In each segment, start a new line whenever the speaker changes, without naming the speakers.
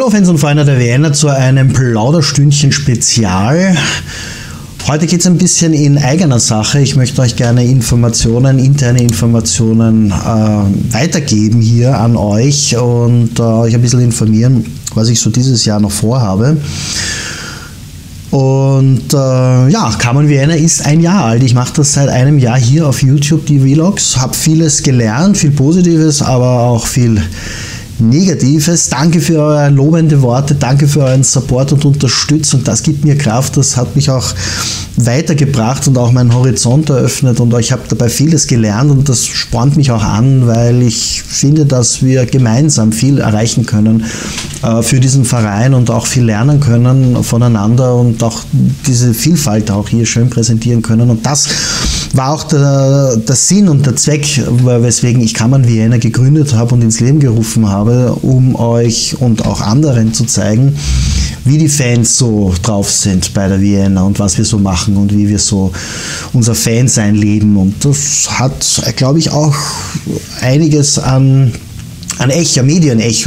Hallo Fans und Freunde der Vienna zu einem Plauderstündchen Spezial. Heute geht es ein bisschen in eigener Sache. Ich möchte euch gerne Informationen, interne Informationen weitergeben hier an euch und euch ein bisschen informieren, was ich so dieses Jahr noch vorhabe. Und Carmen Vienna ist ein Jahr alt. Ich mache das seit einem Jahr hier auf YouTube, die Vlogs. Habe vieles gelernt, viel Positives, aber auch viel Negatives. Danke für eure lobende Worte, danke für euren Support und Unterstützung. Das gibt mir Kraft, das hat mich auch weitergebracht und auch meinen Horizont eröffnet und ich habe dabei vieles gelernt und das spornt mich auch an, weil ich finde, dass wir gemeinsam viel erreichen können für diesen Verein und auch viel lernen können voneinander und auch diese Vielfalt auch hier schön präsentieren können. Und das war auch der Sinn und der Zweck, weswegen ich Carmen Vienna gegründet habe und ins Leben gerufen habe, um euch und auch anderen zu zeigen, wie die Fans so drauf sind bei der Vienna und was wir so machen und wie wir so unser Fansein leben. Und das hat, glaube ich, auch einiges an Echo, Medienecho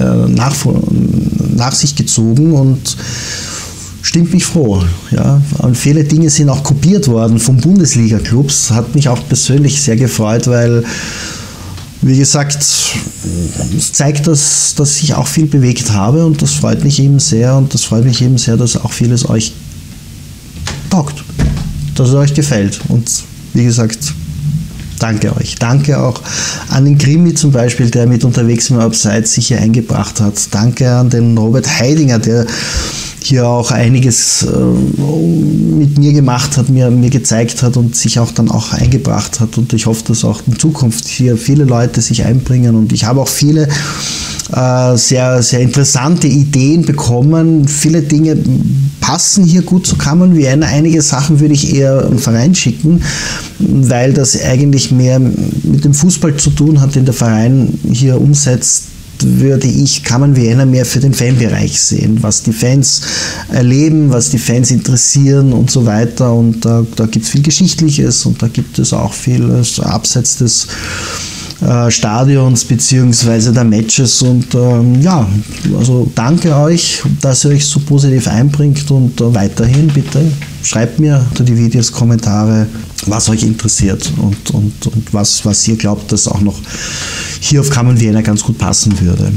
nach sich gezogen und stimmt mich froh. Ja. Und viele Dinge sind auch kopiert worden von Bundesliga-Clubs. Hat mich auch persönlich sehr gefreut, weil, wie gesagt, es zeigt, dass ich auch viel bewegt habe und das freut mich eben sehr und das freut mich eben sehr, dass auch vieles euch taugt, dass es euch gefällt und wie gesagt, danke euch. Danke auch an den Krimi zum Beispiel, der mit unterwegs im Abseits sich hier eingebracht hat. Danke an den Robert Heidinger, der hier auch einiges mit mir gemacht hat, mir gezeigt hat und sich auch dann auch eingebracht hat. Und ich hoffe, dass auch in Zukunft hier viele Leute sich einbringen. Und ich habe auch viele sehr, sehr interessante Ideen bekommen. Viele Dinge passen hier gut zu Carmen Vienna. Einige Sachen würde ich eher im Verein schicken, weil das eigentlich mehr mit dem Fußball zu tun hat, den der Verein hier umsetzt. Würde ich Carmen Vienna mehr für den Fanbereich sehen, was die Fans erleben, was die Fans interessieren und so weiter. Und da gibt es viel Geschichtliches und da gibt es auch viel abseits des Stadions bzw. der Matches. Und also danke euch, dass ihr euch so positiv einbringt und weiterhin bitte schreibt mir unter die Videos Kommentare, was euch interessiert und was ihr glaubt, dass auch noch hier auf Carmen Vienna ganz gut passen würde.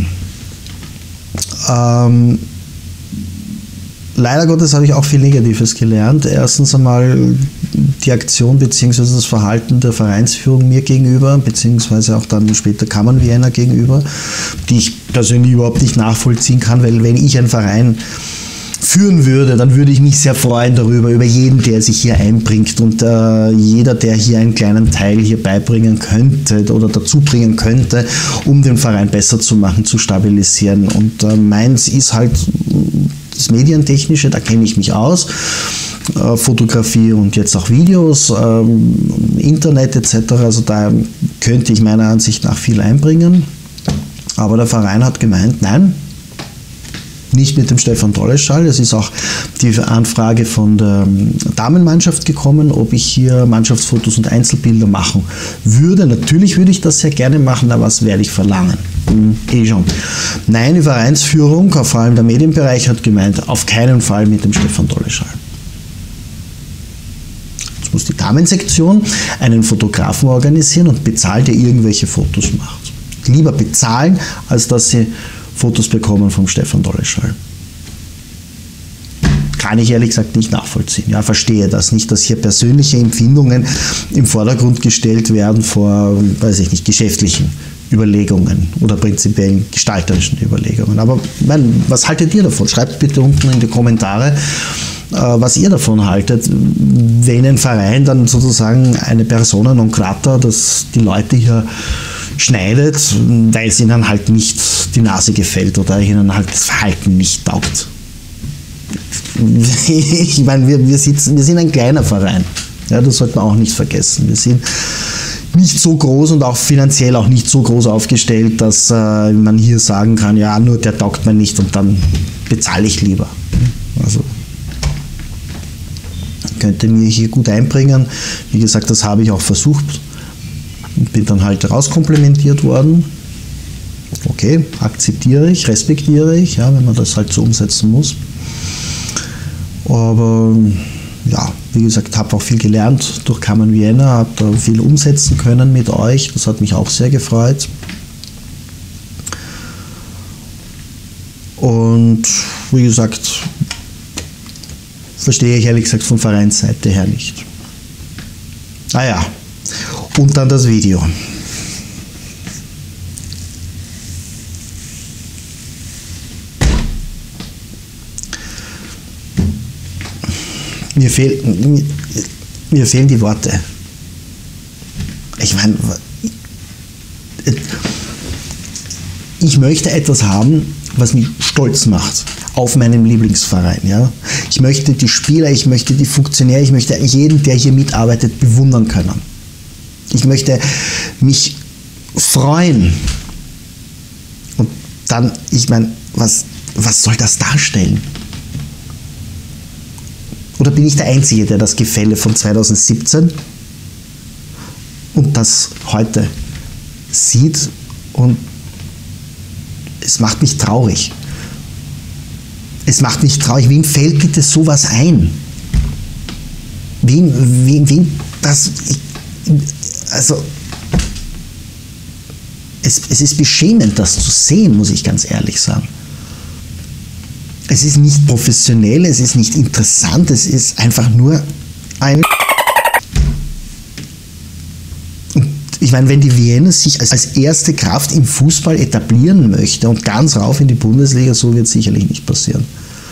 Leider Gottes habe ich auch viel Negatives gelernt. Erstens einmal die Aktion bzw. das Verhalten der Vereinsführung mir gegenüber, beziehungsweise auch dann später Carmen Vienna gegenüber, die ich persönlich überhaupt nicht nachvollziehen kann, weil wenn ich einen Verein führen würde, dann würde ich mich sehr freuen darüber, über jeden, der sich hier einbringt und jeder, der hier einen kleinen Teil hier beibringen könnte oder dazu bringen könnte, um den Verein besser zu machen, zu stabilisieren. Und meins ist halt das Medientechnische, da kenne ich mich aus, Fotografie und jetzt auch Videos, Internet etc., also da könnte ich meiner Ansicht nach viel einbringen, aber der Verein hat gemeint, nein, nicht mit dem Stefan Dolleschall. Es ist auch die Anfrage von der Damenmannschaft gekommen, ob ich hier Mannschaftsfotos und Einzelbilder machen würde. Natürlich würde ich das sehr gerne machen, aber was werde ich verlangen? Schon. Nein, die Vereinsführung, vor allem der Medienbereich, hat gemeint, auf keinen Fall mit dem Stefan Dolleschall. Jetzt muss die Damensektion einen Fotografen organisieren und bezahlt, der irgendwelche Fotos macht. Lieber bezahlen, als dass sie Fotos bekommen vom Stefan Dolleschall. Kann ich ehrlich gesagt nicht nachvollziehen. Ja, verstehe das nicht, dass hier persönliche Empfindungen im Vordergrund gestellt werden vor, weiß ich nicht, geschäftlichen Überlegungen oder prinzipiellen gestalterischen Überlegungen. Aber was haltet ihr davon? Schreibt bitte unten in die Kommentare, was ihr davon haltet, wenn ein Verein dann sozusagen eine Persona non grata, dass die Leute hier schneidet, weil es ihnen halt nicht die Nase gefällt oder ihnen halt das Verhalten nicht taugt. Ich meine, wir sind ein kleiner Verein. Ja, das sollte man auch nicht vergessen. Wir sind nicht so groß und auch finanziell auch nicht so groß aufgestellt, dass man hier sagen kann, ja, nur der taugt mir nicht und dann bezahle ich lieber. Also könnte mir hier gut einbringen. Wie gesagt, das habe ich auch versucht. Bin dann halt rauskomplementiert worden. Okay, akzeptiere ich, respektiere ich, ja, wenn man das halt so umsetzen muss. Aber ja, wie gesagt, habe auch viel gelernt durch Carmen Vienna, habe da viel umsetzen können mit euch. Das hat mich auch sehr gefreut. Und wie gesagt, verstehe ich ehrlich gesagt von Vereinsseite her nicht. Naja, und dann das Video. Mir fehlen die Worte. Ich meine, ich möchte etwas haben, was mich stolz macht auf meinen Lieblingsverein. Ja? Ich möchte die Spieler, ich möchte die Funktionäre, ich möchte jeden, der hier mitarbeitet, bewundern können. Ich möchte mich freuen. Und dann, ich meine, was soll das darstellen? Oder bin ich der Einzige, der das Gefälle von 2017 und das heute sieht, und es macht mich traurig. Es macht mich traurig. Wem fällt bitte sowas ein? Wem das... Also, es ist beschämend, das zu sehen, muss ich ganz ehrlich sagen. Es ist nicht professionell, es ist nicht interessant, es ist einfach nur ein... Und ich meine, wenn die Vienna sich als erste Kraft im Fußball etablieren möchte und ganz rauf in die Bundesliga, so wird es sicherlich nicht passieren.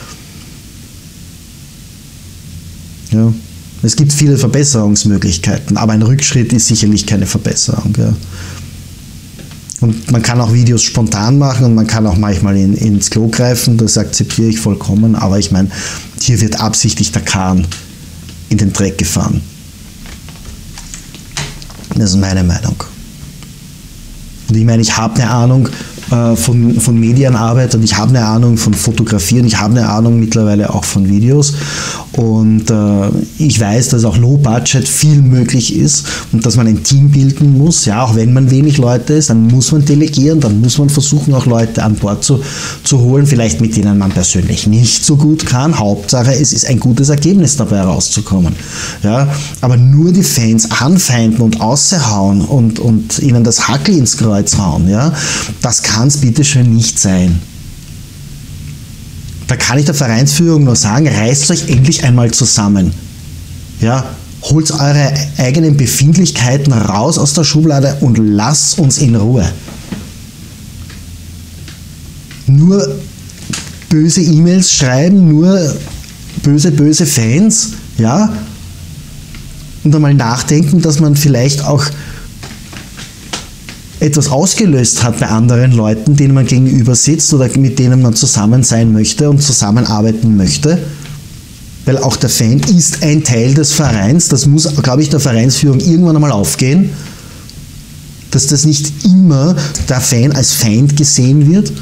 Ja. Es gibt viele Verbesserungsmöglichkeiten, aber ein Rückschritt ist sicherlich keine Verbesserung. Ja. Und man kann auch Videos spontan machen und man kann auch manchmal ins Klo greifen, das akzeptiere ich vollkommen, aber ich meine, hier wird absichtlich der Kahn in den Dreck gefahren. Das ist meine Meinung. Und ich meine, ich habe eine Ahnung von Medienarbeit und ich habe eine Ahnung von Fotografie und ich habe eine Ahnung mittlerweile auch von Videos. Und ich weiß, dass auch Low Budget viel möglich ist und dass man ein Team bilden muss. Ja, auch wenn man wenig Leute ist, dann muss man delegieren, dann muss man versuchen, auch Leute an Bord zu holen, vielleicht mit denen man persönlich nicht so gut kann. Hauptsache, es ist ein gutes Ergebnis dabei rauszukommen. Ja, aber nur die Fans anfeinden und aushauen und ihnen das Hackel ins Kreuz hauen, ja, das kann es bitteschön nicht sein. Da kann ich der Vereinsführung nur sagen, reißt euch endlich einmal zusammen. Ja, holt eure eigenen Befindlichkeiten raus aus der Schublade und lasst uns in Ruhe. Nur böse E-Mails schreiben, nur böse Fans, ja, und einmal nachdenken, dass man vielleicht auch etwas ausgelöst hat bei anderen Leuten, denen man gegenüber sitzt oder mit denen man zusammen sein möchte und zusammenarbeiten möchte. Weil auch der Fan ist ein Teil des Vereins. Das muss, glaube ich, der Vereinsführung irgendwann einmal aufgehen, dass das nicht immer der Fan als Feind gesehen wird.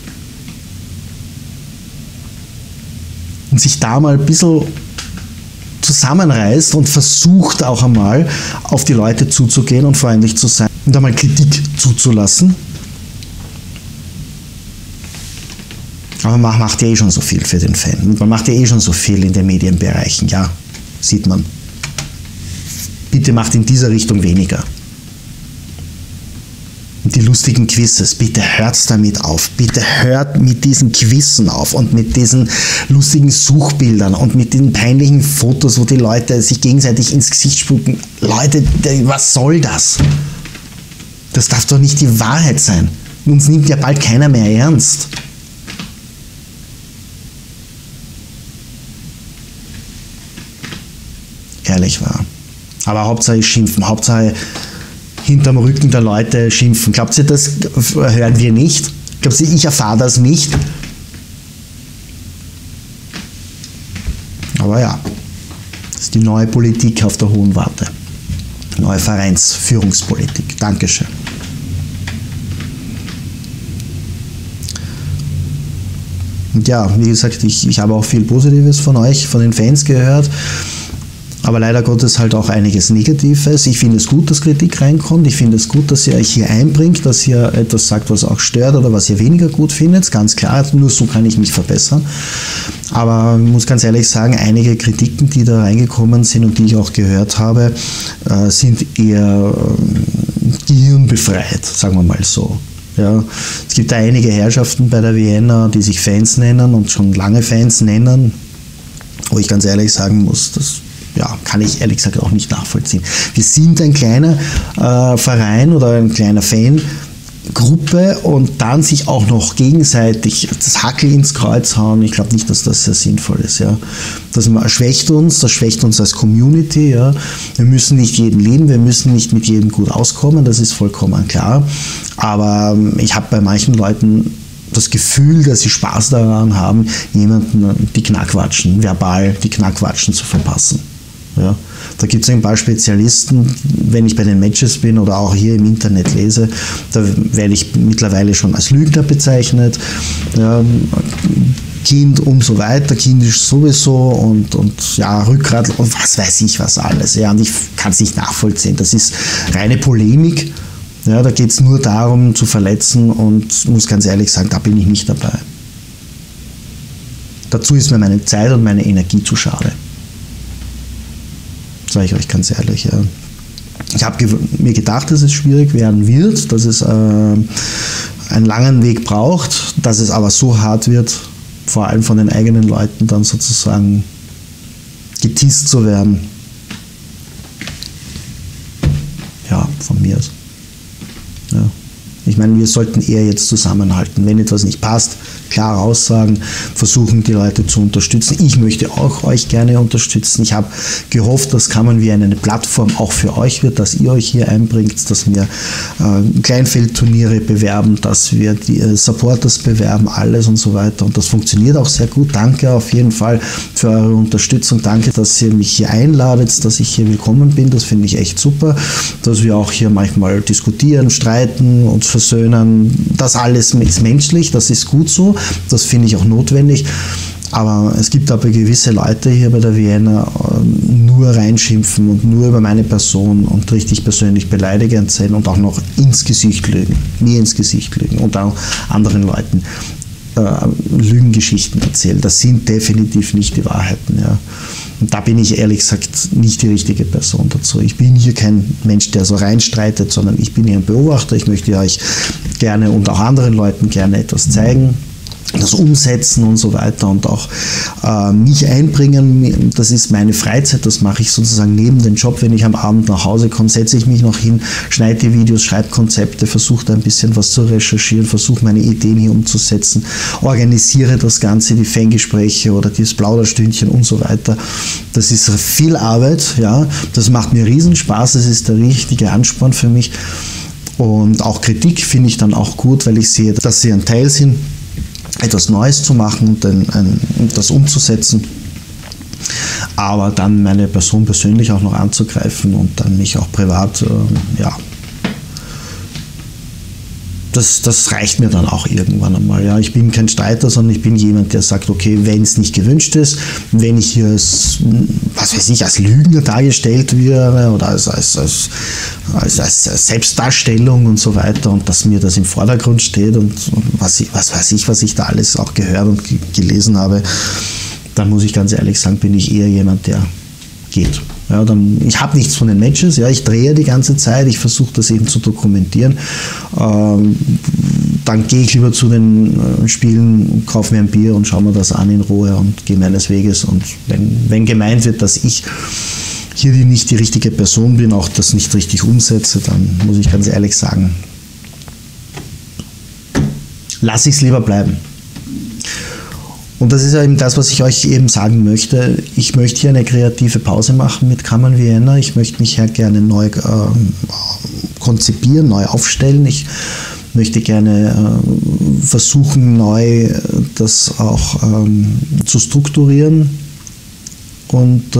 Und sich da mal ein bisschen zusammenreißt und versucht auch einmal auf die Leute zuzugehen und freundlich zu sein und einmal Kritik zuzulassen. Aber man macht ja eh schon so viel für den Fan. Und man macht ja eh schon so viel in den Medienbereichen. Ja, sieht man. Bitte macht in dieser Richtung weniger. Und die lustigen Quizzes, bitte hört damit auf. Bitte hört mit diesen Quizzen auf und mit diesen lustigen Suchbildern und mit den peinlichen Fotos, wo die Leute sich gegenseitig ins Gesicht spucken. Leute, was soll das? Das darf doch nicht die Wahrheit sein. Uns nimmt ja bald keiner mehr ernst. Ehrlich wahr. Aber Hauptsache schimpfen, Hauptsache hinterm Rücken der Leute schimpfen. Glaubt ihr, das hören wir nicht? Glaubt ihr, ich erfahre das nicht? Aber ja, das ist die neue Politik auf der Hohen Warte. Neue Vereinsführungspolitik. Dankeschön. Und ja, wie gesagt, ich habe auch viel Positives von euch, von den Fans gehört. aber leider Gottes halt auch einiges Negatives. Ich finde es gut, dass Kritik reinkommt. Ich finde es gut, dass ihr euch hier einbringt, dass ihr etwas sagt, was auch stört oder was ihr weniger gut findet. Ganz klar, nur so kann ich mich verbessern. Aber ich muss ganz ehrlich sagen, einige Kritiken, die da reingekommen sind und die ich auch gehört habe, sind eher gehirnbefreit, sagen wir mal so. Ja, es gibt einige Herrschaften bei der Vienna, die sich Fans nennen und schon lange Fans nennen, wo ich ganz ehrlich sagen muss, das kann ich ehrlich gesagt auch nicht nachvollziehen. Wir sind ein kleiner Verein oder ein kleiner Fangruppe und dann sich auch noch gegenseitig das Hackel ins Kreuz hauen, ich glaube nicht, dass das sehr sinnvoll ist. Ja. Das schwächt uns als Community. Ja. Wir müssen nicht jeden lieben, wir müssen nicht mit jedem gut auskommen, das ist vollkommen klar. Aber ich habe bei manchen Leuten das Gefühl, dass sie Spaß daran haben, jemanden die Knackwatschen, verbal die Knackwatschen zu verpassen. Ja, da gibt es ein paar Spezialisten, wenn ich bei den Matches bin oder auch hier im Internet lese, da werde ich mittlerweile schon als Lügner bezeichnet. Ja, Kind und so weiter, kindisch sowieso und Rückgrat und was weiß ich was alles. Ja, und ich kann es nicht nachvollziehen. Das ist reine Polemik. Ja, da geht es nur darum, zu verletzen und muss ganz ehrlich sagen, da bin ich nicht dabei. Dazu ist mir meine Zeit und meine Energie zu schade. Sage ich euch ganz ehrlich. Ja. Ich habe mir gedacht, dass es schwierig werden wird, dass es einen langen Weg braucht, dass es aber so hart wird, vor allem von den eigenen Leuten dann sozusagen geteast zu werden. Ja, von mir aus. Ja. Ich meine, wir sollten eher jetzt zusammenhalten. Wenn etwas nicht passt, klar aussagen, versuchen die Leute zu unterstützen. Ich möchte auch euch gerne unterstützen. Ich habe gehofft, dass Kammern wie eine Plattform auch für euch wird, dass ihr euch hier einbringt, dass wir Kleinfeldturniere bewerben, dass wir die Supporters bewerben, alles und so weiter. Und das funktioniert auch sehr gut. Danke auf jeden Fall für eure Unterstützung. Danke, dass ihr mich hier einladet, dass ich hier willkommen bin. Das finde ich echt super, dass wir auch hier manchmal diskutieren, streiten, uns versöhnen. Das alles ist menschlich, das ist gut so. Das finde ich auch notwendig. Aber es gibt aber gewisse Leute hier bei der Vienna, nur reinschimpfen und nur über meine Person und richtig persönlich beleidigend sein und auch noch ins Gesicht lügen, mir ins Gesicht lügen und auch anderen Leuten Lügengeschichten erzählen. Das sind definitiv nicht die Wahrheiten. Ja. Und da bin ich ehrlich gesagt nicht die richtige Person dazu. Ich bin hier kein Mensch, der so reinstreitet, sondern ich bin hier ein Beobachter. Ich möchte euch gerne und auch anderen Leuten gerne etwas zeigen, das umsetzen und so weiter und auch mich einbringen. Das ist meine Freizeit, das mache ich sozusagen neben dem Job. Wenn ich am Abend nach Hause komme, setze ich mich noch hin, schneide die Videos, schreibe Konzepte, versuche da ein bisschen was zu recherchieren, versuche meine Ideen hier umzusetzen, organisiere das Ganze, die Fangespräche oder dieses Plauderstündchen und so weiter. Das ist viel Arbeit, ja. Das macht mir riesen Spaß, das ist der richtige Ansporn für mich. Und auch Kritik finde ich dann auch gut, weil ich sehe, dass sie ein Teil sind, etwas Neues zu machen und das umzusetzen, aber dann meine Person persönlich auch noch anzugreifen und dann mich auch privat, das reicht mir dann auch irgendwann einmal. Ja. Ich bin kein Streiter, sondern ich bin jemand, der sagt, okay, wenn es nicht gewünscht ist, wenn ich hier als Lügner dargestellt wäre oder als Selbstdarstellung und so weiter und dass mir das im Vordergrund steht und was ich da alles auch gehört und gelesen habe, dann muss ich ganz ehrlich sagen, bin ich eher jemand, der geht. Ja, ich habe nichts von den Matches, ja, ich drehe die ganze Zeit, ich versuche das eben zu dokumentieren. Dann gehe ich lieber zu den Spielen, kaufe mir ein Bier und schaue mir das an in Ruhe und gehe meines Weges. Und wenn gemeint wird, dass ich hier nicht die richtige Person bin, auch das nicht richtig umsetze, dann muss ich ganz ehrlich sagen, lasse ich es lieber bleiben. Und das ist ja eben das, was ich euch eben sagen möchte. Ich möchte hier eine kreative Pause machen mit Kammern Vienna. Ich möchte mich hier gerne neu konzipieren, neu aufstellen. Ich möchte gerne versuchen, neu das auch zu strukturieren. Und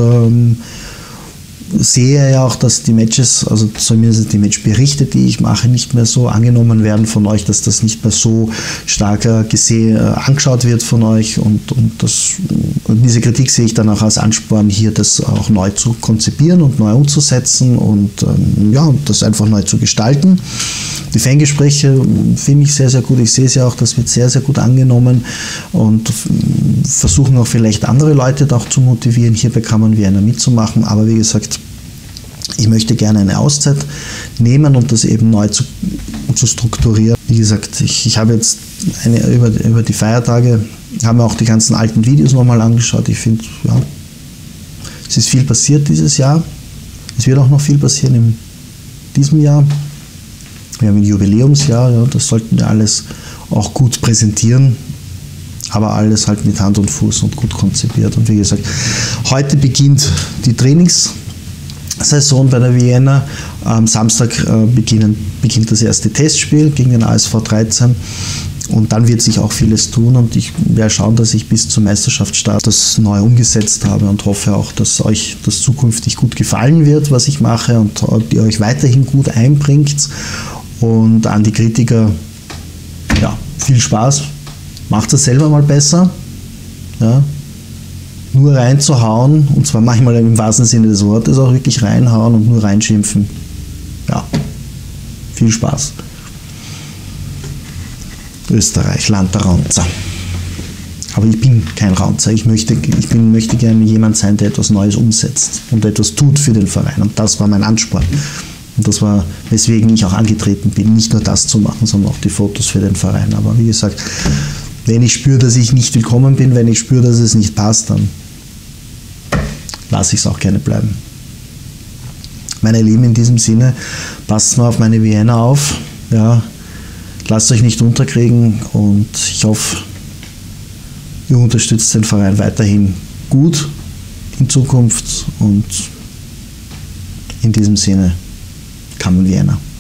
sehe ja auch, dass die Matches, also zumindest die Matchberichte, die ich mache, nicht mehr so angenommen werden von euch, dass das nicht mehr so stark angeschaut wird von euch und das Und diese Kritik sehe ich dann auch als Ansporn, hier das auch neu zu konzipieren und neu umzusetzen und das einfach neu zu gestalten. Die Fangespräche finde ich sehr, sehr gut. Ich sehe es ja auch, das wird sehr, sehr gut angenommen und versuchen auch vielleicht andere Leute auch zu motivieren, hier bei Kammern Vienna mitzumachen. Aber wie gesagt, ich möchte gerne eine Auszeit nehmen und das eben neu zu strukturieren. Wie gesagt, ich habe jetzt über die Feiertage haben wir auch die ganzen alten Videos nochmal angeschaut. Ich finde, ja, es ist viel passiert dieses Jahr. Es wird auch noch viel passieren in diesem Jahr. Wir haben ein Jubiläumsjahr, ja, das sollten wir alles auch gut präsentieren, aber alles halt mit Hand und Fuß und gut konzipiert. Und wie gesagt, heute beginnt die Trainingssaison bei der Vienna. Am Samstag beginnt das erste Testspiel gegen den ASV 13. Und dann wird sich auch vieles tun und ich werde schauen, dass ich bis zum Meisterschaftsstart das neu umgesetzt habe und hoffe auch, dass euch das zukünftig gut gefallen wird, was ich mache und ihr euch weiterhin gut einbringt. Und an die Kritiker, ja, viel Spaß, macht es selber mal besser. Ja. Nur reinzuhauen, und zwar manchmal im wahrsten Sinne des Wortes auch wirklich reinhauen und nur reinschimpfen. Ja, viel Spaß. Österreich, Land der Raunzer. Aber ich bin kein Raunzer. Ich möchte gerne jemand sein, der etwas Neues umsetzt und etwas tut für den Verein. Und das war mein Ansporn. Und das war, weswegen ich auch angetreten bin, nicht nur das zu machen, sondern auch die Fotos für den Verein. Aber wie gesagt, wenn ich spüre, dass ich nicht willkommen bin, wenn ich spüre, dass es nicht passt, dann lasse ich es auch gerne bleiben. Meine Lieben, in diesem Sinne, passt mal auf meine Vienna auf. Ja, lasst euch nicht unterkriegen und ich hoffe, ihr unterstützt den Verein weiterhin gut in Zukunft und in diesem Sinne, Kammern Vienna.